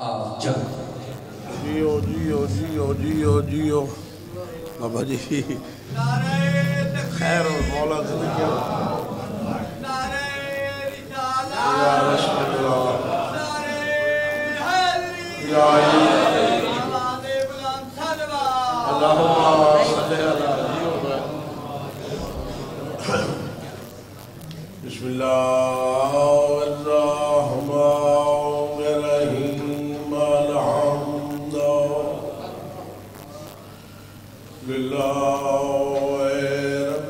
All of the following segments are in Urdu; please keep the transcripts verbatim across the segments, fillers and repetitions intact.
آف جنگ جیو جیو جیو جیو جیو بابا جی خیر و مولا زندگی یا رسول اللہ یا علی اللہم صلی اللہ جیو بسم اللہ الرحمن الرحیم الحمد للہ رب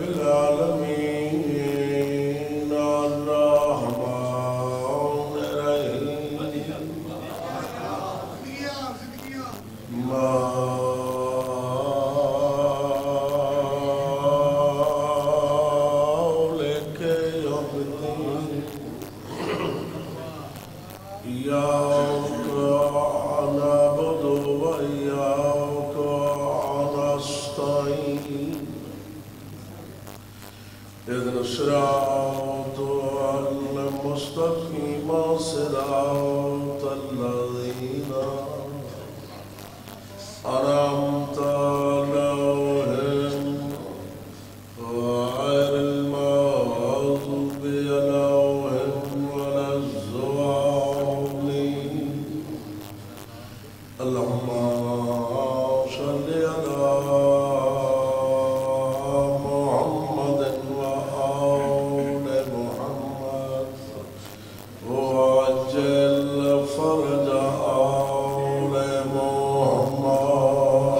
العالمین الرحمن الرحیم مالک یوم الدین ایاک نعبد و ایاک نستعین اهدنا الصراط المستقيم صراط الذين أنعمت عليهم غير المغضوب عليهم ولا الضالين اللهم صل على محمد وآل محمد وعجل فرج آل محمد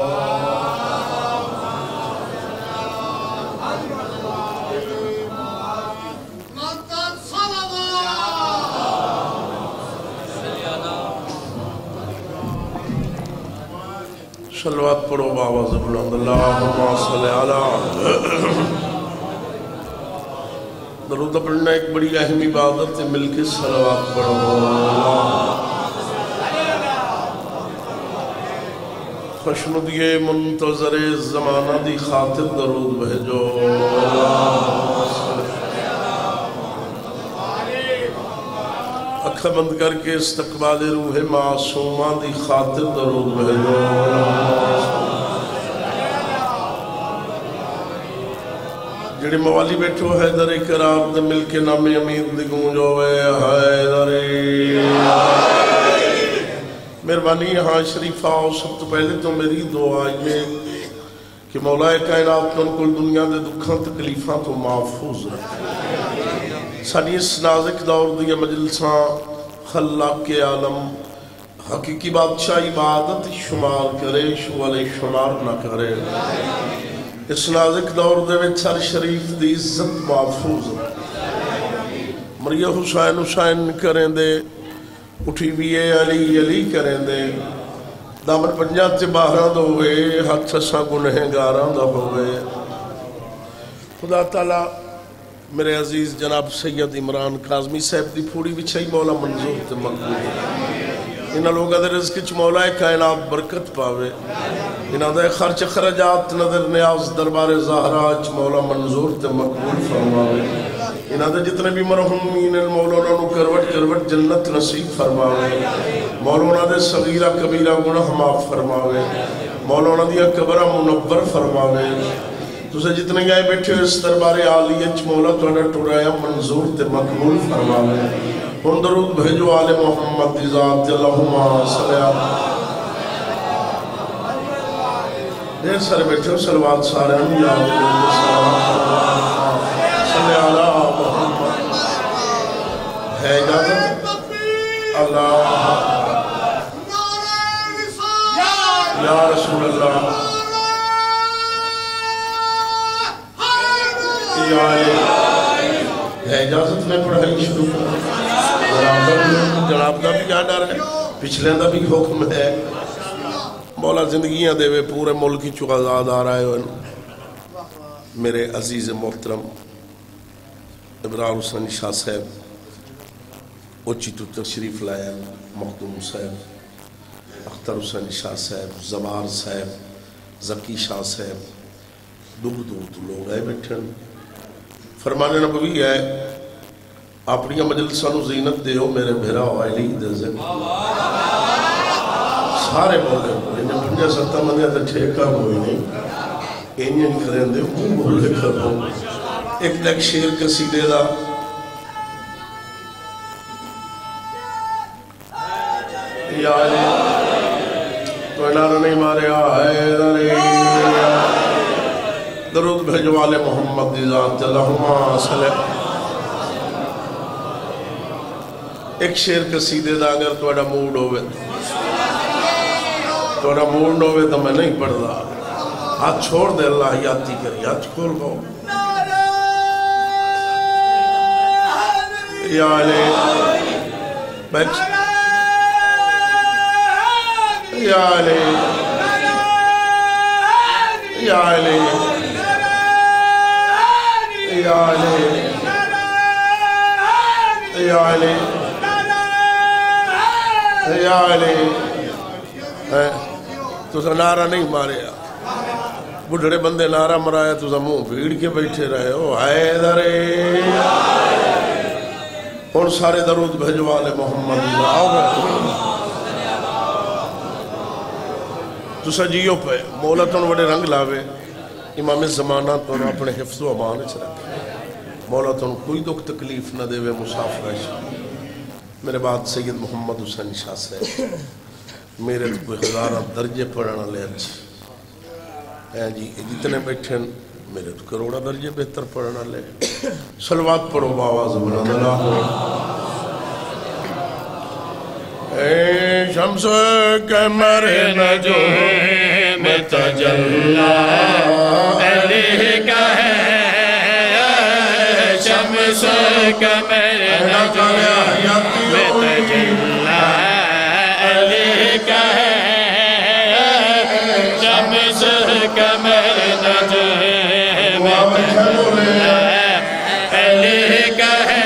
صلوات پڑھو بآواز بلند اللہم صلی علی درود پڑھنا ایک بڑی اہم عبادت ہے مل کے صلوات پڑھو خوشنودی منتظر زمانہ دی خاطر درود بھیجو اکھا بند کر کے استقبال روح معصومہ دی خاطر درود بھیجو جڑی موالی بیٹھو حیدر کرام دے مل کے نام امید دی گونجو اے حیدر مہربانی یہاں شریفہ آؤ سب تو پہلے تو میری دعا یہ کہ مولا کائنات من کل دنیا دے دکھاں تکلیفاں تو محفوظ رکھے سانی اس نازک دور دیا مجلساں خلاق کے عالم حقیقی بادشاہ عبادت شمار کرے شوال شمار نہ کرے اس نازک دور دے میں سر شریف دی عزت محفوظ مریہ حسین حسین کریں دے اٹھی بھی علی علی کریں دے دامن پنجاب سے باہران دو ہوئے ہاتھ سسا گنہیں گاران دو ہوئے خدا تعالیٰ میرے عزیز جناب سید عمران کاظمی صاحب دی پھوڑی بچھائی مولا منظور تے مقبول انہا لوگا دے رزق چ مولا کائنات برکت پاوے انہا دے خرچ خرجات نظر نیاز دربار زہراج مولا منظور تے مقبول فرماوے انہا دے جتنے بھی مرحومین مولانا نو کروٹ کروٹ جنت نصیب فرماوے مولانا دے صغیرہ کبیرہ گناہ معاف فرماوے مولانا دیا قبرہ منور فرماوے تُسے جتنے گئے بیٹھے اس دربار عالیت مولا تو انہیں ٹورایا منظور تے مقبول فرماوے ان درود بھیجو آل محمد دی ذات اللہم صلی اللہ دیر سارے بیٹھے ہو سلوات سارے ہم یا صلی اللہ محمد ہے اجازت اللہ یا رسول اللہ ہے اجازت میں پڑھائی شروع جناب دا بھی یاد آ رہا ہے پچھلے دا بھی حکم ہے مولا زندگیاں دے وے پورے ملکی چکا آزاد آ رہا ہے میرے عزیز محترم ابراہیم حسین شاہ صاحب اوچی تو تشریف لائے مخدوم صاحب اختر حسین شاہ صاحب زمار صاحب زکی شاہ صاحب دور دور تو لوگ آئے بیٹھے فرمان نبوی ہے اپنی مجلسہ نو زینت دے ہو میرے بھیرا علی دے زن سارے بولے انہیں پنجا ستہ مندیاں تے ٹھیکہ ہوئی نہیں انہیں کریں دے وہ بولے کرو ایک دیکھ شیر قصیدے دا یا علی تو انہارا نہیں مارے آئے دارے درود بھیجوالے محمد دی ذات اللہم صلی ایک شیر قصیدے دا اگر توڑا موڈ ہوئے توڑا موڈ ہوئے تو میں نہیں پڑھ رہا ہاتھ چھوڑ دے اللہ یادی کری ہاتھ کھول گو یا علی بیٹھ یا علی یا علی یا علی یا علی یا علی تو سا نعرہ نہیں مارے بڑھڑے بندے نعرہ مرایا تو سا منہ بھیڑ کے بیٹھے رہے ہو حیدرے اور سارے درود بھیجوالے محمد آؤ گئے تو سا جیو پہ مولا تو بڑے رنگ لاوے امام زمانہ تو اپنے حفظ و امان اچھ رکھے مولا تو کوئی دکھ تکلیف نہ دے وے مسافر میرے بعد سید محمد حسین شاہ سے میرے تو کوئی ہزارہ درجے پڑھنا لے اچھی اے جی جتنے بیٹھیں میرے تو کروڑا درجے بہتر پڑھنا لے صلوات پڑھو باواز بلند اللہ اے شمس قمر نجوم تجلی علیہ کا ہے شمس قمر نجوم تجلی علیہ کا ہے شمس قمر نجوم تجلی علیہ کا ہے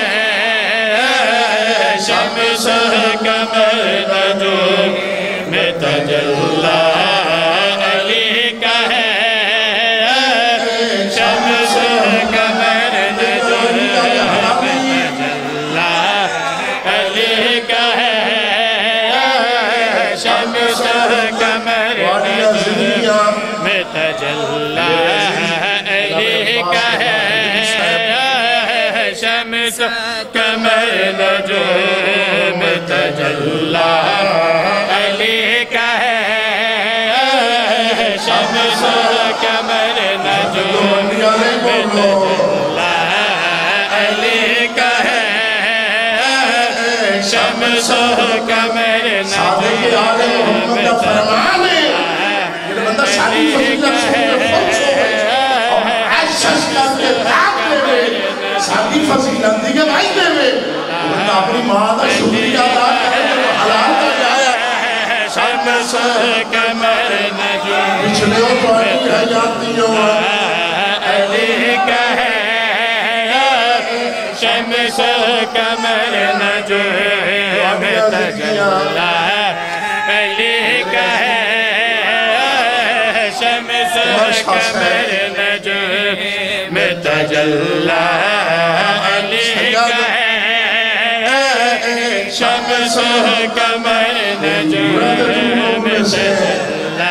شمس قمر نجوم تجلی علیہ کا ہے شمس قمر نجوم تجلی علیہ کا ہے شمس قمر نجوم تجلی علیہ کا ہے شمس قمر نجوم تجلی علیہ کا ہے شمس قمر نجوم تجلی علیہ کا ہے شمس قمر نجوم تجلی سادی فضیلت دیگے بھائی دے میں انہوں اپنی ماں دا شکریہ ادا کرے جو حلال کا جایا شمس قمر نجوم پچھلے ہو تو آئی حیاتیوں علیہ کا ہے شمس قمر نجوم تجلی علیہ کا ہے شمس قمر نجوم تجلی شمس قمر نجوم تجلی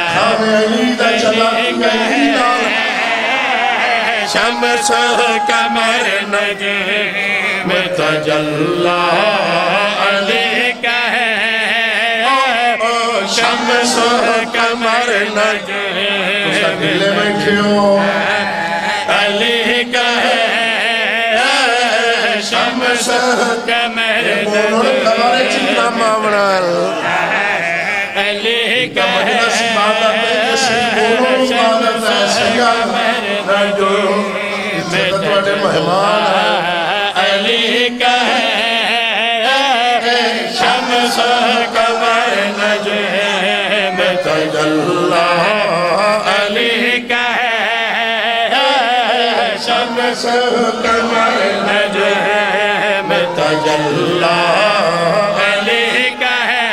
شمس قمر نجوم تجلی علیہ کا ہے شمس قمر نجوم علیہ کا ہے شمس قمر نجوم علیہ کا ہے شمس قمر نجوم علیہ کا ہے شمس قمر نجوم تجلی علیہ کا ہے شمس قمر نجوم تجلی علیہ کا ہے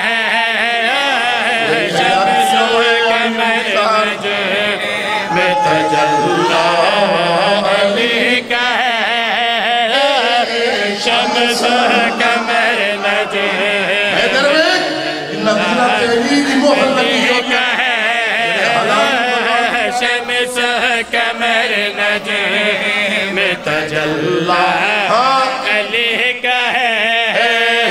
شمس قمر نجوم تجلی علیہ کا ہے شمس قمر نجوم حضرت علی کی مہر لگی ہوتی شمس قمر نجم تجلی علی کا ہے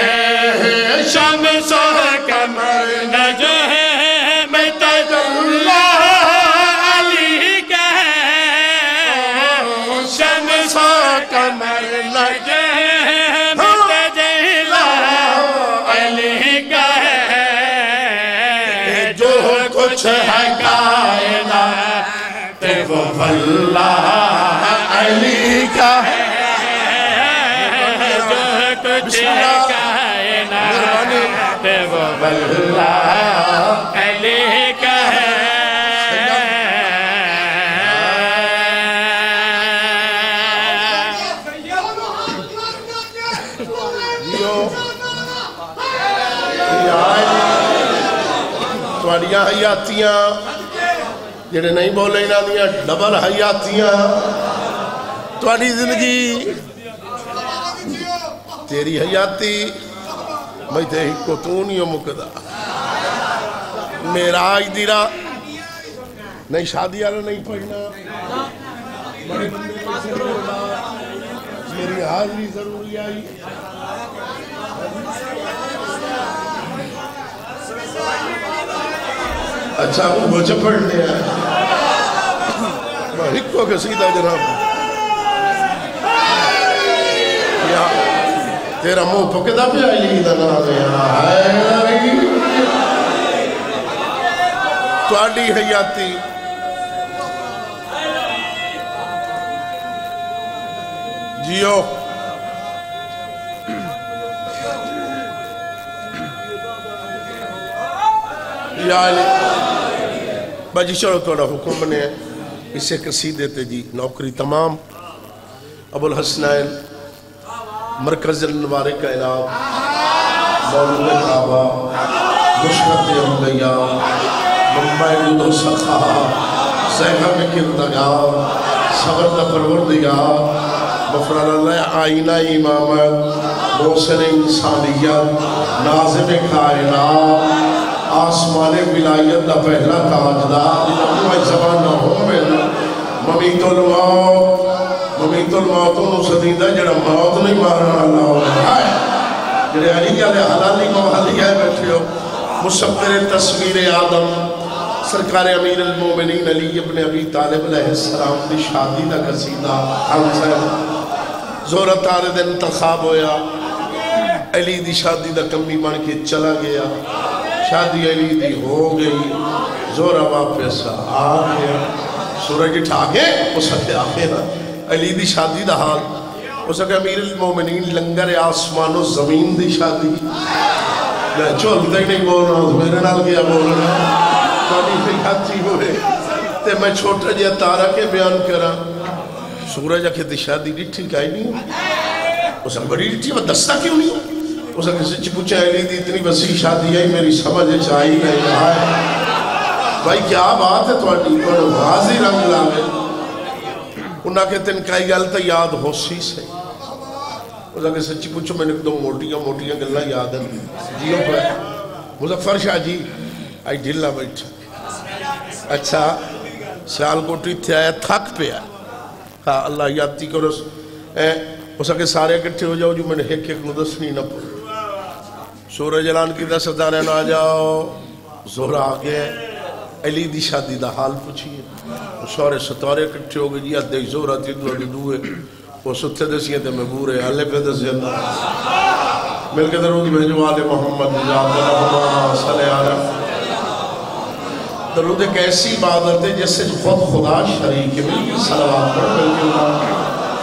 شمس قمر نجم تجلی علی کا ہے شمس قمر نجم تجلی علی کا ہے جو کچھ ہے کائنات وہ واللہ علی کا ہے جو کچھ ہے کائنات وہ واللہ علی کا ہے تواڈیاں حیاتیاں جڑے نہیں بولے انہاں دیاں ڈبل حیاتیاں تواڈی زندگی تیری حیاتی میں تے کو تو نہیں مکدا معراج دی رات نہیں شادی والا نہیں پڑھنا بڑے بندے پیسے بولنا میری حاضری ضروری آئی اچھا وہ بچہ پڑھنے ہیں میں ہکو کے سیدھا جناب یا تیرا منہ پکدا پہ علی دا نام ہے تواڈی حیاتی جیو یا علی باجی چلو توڑا حکم بنے اسے قصیدے تے جی نوکری تمام ابو الحسنین مرکز النوار کائنات مولود کعبہ مشکت انبیاء منبع دو سخا زہر کردگار صبر دا پروردگار مفرال اللہ آئینہ امامت محسن انسانیت ناظم کائنات آسمان ولایت دا پہلا تاجدار جنہوں زبان نہ ہوں میں ممیت الموت ممیت الموت انہوں صدیدہ جڑا موت نہیں مارنا اللہ ہوگا جڑے علی علیہ حلالی کو حلی ہے بیٹھے ہو مصبر تصویر آدم سرکار امیر المومنین علی ابن ابی طالب علیہ السلام دی شادی دا قصیدہ حمزہ زورہ تارد انتخاب ہویا علی دی شادی دا کمی بن کے چلا گیا شادی علی دی ہو گئی زورہ واپس آ گیا سورج اٹھا کے اس کے آخر علی دی شادی دا حال اس کے امیر المومنین لنگر آسمان و زمین دی شادی میں چولتا ہی نہیں بول رہا ہوں میرے نال کیا بول رہا ہوں تاری فکاتی ہوئے تے میں چھوٹا جیا تارا کے بیان کرا سورج اکھے دی شادی ڈٹھی کائی نہیں ہو اس نے بڑی ڈٹھی وہ دستہ کیوں نہیں ہو اس نے کسی پوچھا علی دی اتنی وسیع شادی ہے میری سمجھ چاہی نہیں آئے بھائی کیا بات ہے تواڈی پر واضح رنگ لاوے انہاں کے تن کئی گل تے یاد ہو سی سے اس نے سچی پوچھو میں نے دو موٹیاں موٹیاں گلاں یاد ہیں جیوں پر مظفر شاہ جی آئی ڈھلا بیٹھا اچھا سیال کوٹی تھے آیا تھک پہ آیا ہاں اللہ یادتی کرو اس نے سارے اکٹھے ہو جاؤ جو میں نے ایک ایک ندسنی نہ پڑھ سورج اعلان کی دس ستارے نہ آ جاؤ زہرہ آگے علی دی شادی دا حال پوچھئے سارے ستارے کٹھے ہو گئے جی آدھے زہرہ تھی دو آدھے دوئے وہ ستھے دسیے تھے میں بورے اللہ پہ دسیے تھا مل کے درود بھیجو آل محمد نجات رحمہ صلی اللہ درود ایک ایسی عبادت ہے جس سے خود خدا شریک ہے مل کے صلوات پڑھ مل کے اللہ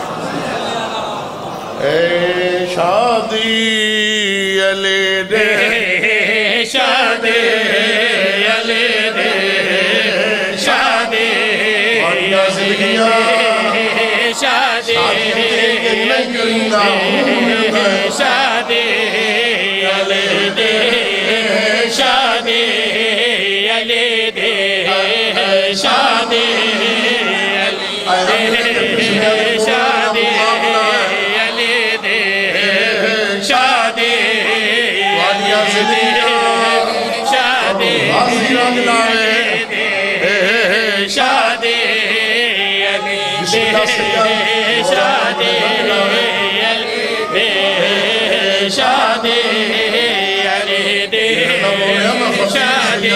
اے شادی علی دے شادی علی دے شادی شادی شادی علی دے شادی علی دے شادی شادی علی دے شادی غازی رنگ لاوے شادی بسم اللہ سیدہ شادی شادی علی دے شادی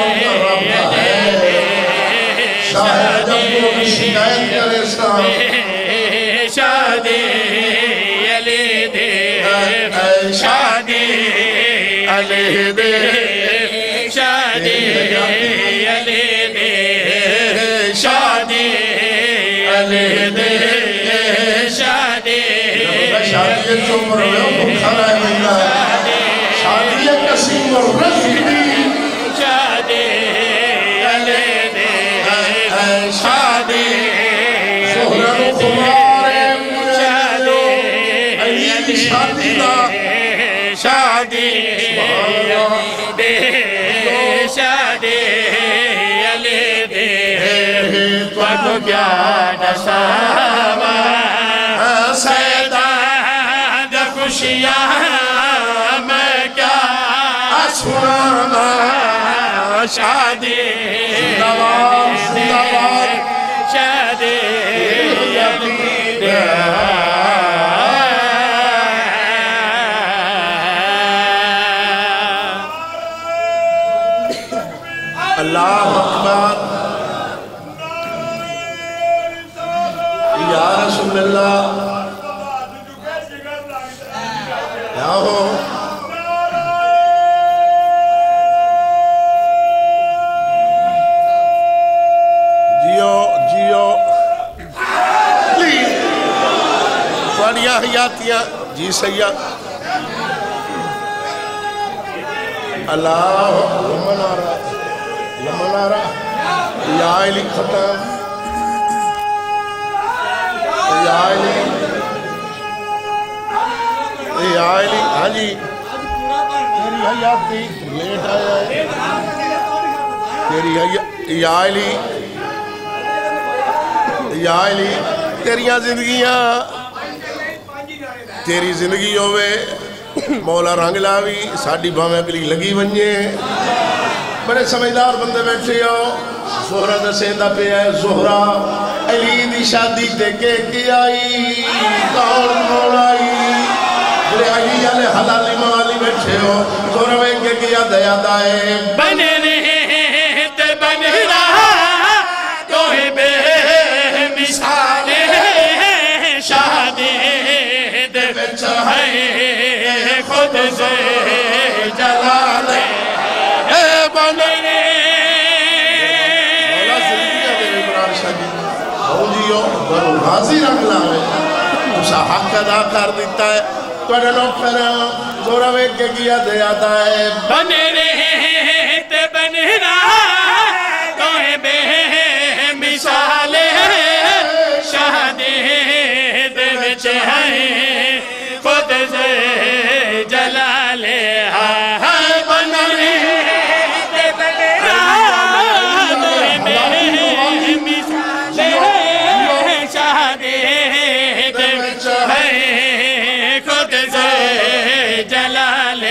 شاہد اپنوں کی شکایت کرے اسلام شادی علی دے شادی علی دے شادی علی دے شادی علی دے شادی شادی جو مروے ہو کھانا ہے مہینہ شادی قسیم و رفیدی شادی علی دے شادی زہران و خمار شادی علی شادی دا شادی دے شادی علی دے تو کیا نشاوا سیدان خوشیاں میں کیا سنانا شادی زندہوار زندہوار شادی علی دے اللہ اکبر یا رسول اللہ یا ہو جیو جیو لی فاڑیاں حیاتیاں جی سیاں اللہ لمن آ رہا لمن آ رہا یا علی ختم یا علی یا علی ہاں جی تیری حیاتی لیٹ آیا ہے تیری حیاتی یا علی یا علی تیریاں زندگیاں تیری زندگی ہوئے مولا رنگ لاوی ساڑھی بھامیں اگلی لگی ونجے بڑے سمجھدار بندے بیٹھے ہو زہرہ دسیندہ پہ ہے زہرہ علی دی شادی تے کے کی آئی کون مولائی بڑے علی علی حلالی موالی بیٹھے ہو زہرہ میں کے کیا دیا دائے بنے تے بنے رہا تو ہی بے مثال شادی دے بچ ہے خود سے جلال اے بنے مولا زندگی ہے میرے برار شاہی بھولیو برو غازی رنگ لاوے اسا حق ادا کر دیتا ہے توڑے نو پھر زورا وے کے کیا دیا دائے بنے تے بنے رہا تو ہی بے مثال شادی دے بچ ہے خود سے جلال بنے تے بنے رہا تو ہی بے مثال شادی دے بچ ہے خود سے جلال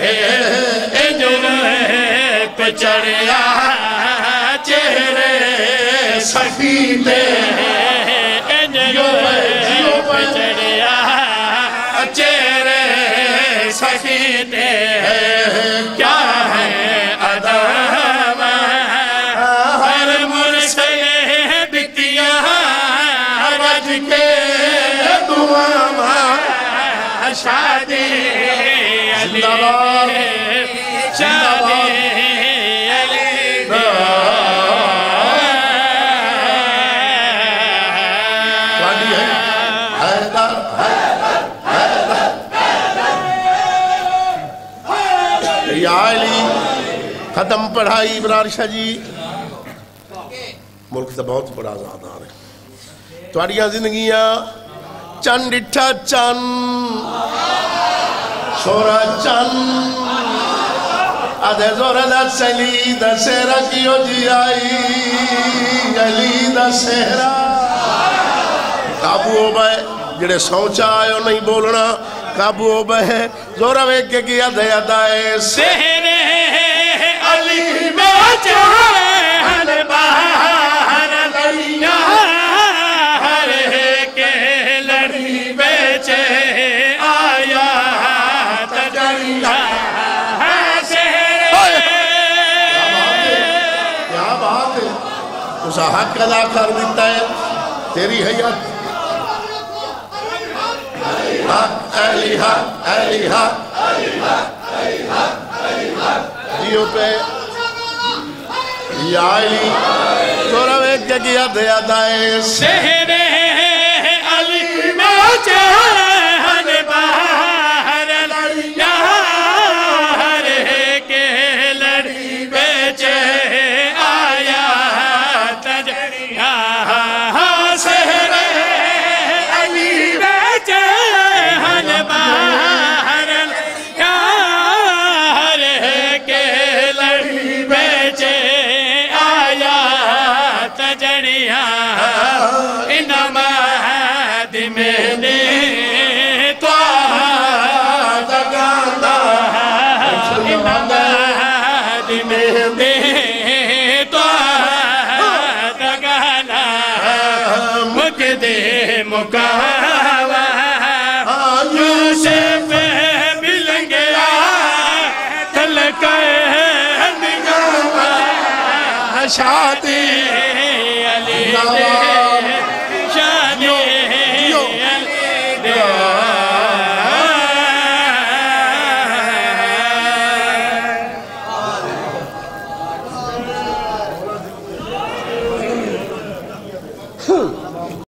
پہ چڑھیا چہرے سخی تے پہ چڑھیا چہرے سخی تے کیا ہے ادب ہر مرسل بتیاں رج کے دعا شادی علی شادی علی شادی ہے حیدر یا علی ختم پڑھائی برار شاہ جی ملک تا بہت بڑا آزادار ہے توڑیاں زندگیاں چند ڈٹھا چند سورا چند آدھے زورا دا سلی دا سہرہ کیو جی آئی علی دا سہرہ قابو ہو بائے جڑے سوچا آئے نہیں بولنا قابو ہو بائے زورا ویک کے کیا دیا دائے سہرے علی بیچ ہر بہار لڑیا ہر کے لڑی بیچ آیا تجریا کیا بات ہے اس حق ادا کر دیتا ہے تیری حیات حق اہلی حق اہلی حق جیو پہ یا علی تورا ویک جگیا دیا دائے شہر علی بیچ ہر بہار لڑیا ہر کے لڑی بیچ آیا تجریا شہر علی بیچ ہر بہار لڑیا ہر کے لڑی بیچ آیا تجریا انما دی میں نے توہا دگانا انما دی میں نے توہا دگانا مکدے مکاوا یوسف مل گیا تلکہ نگاہ شادی علی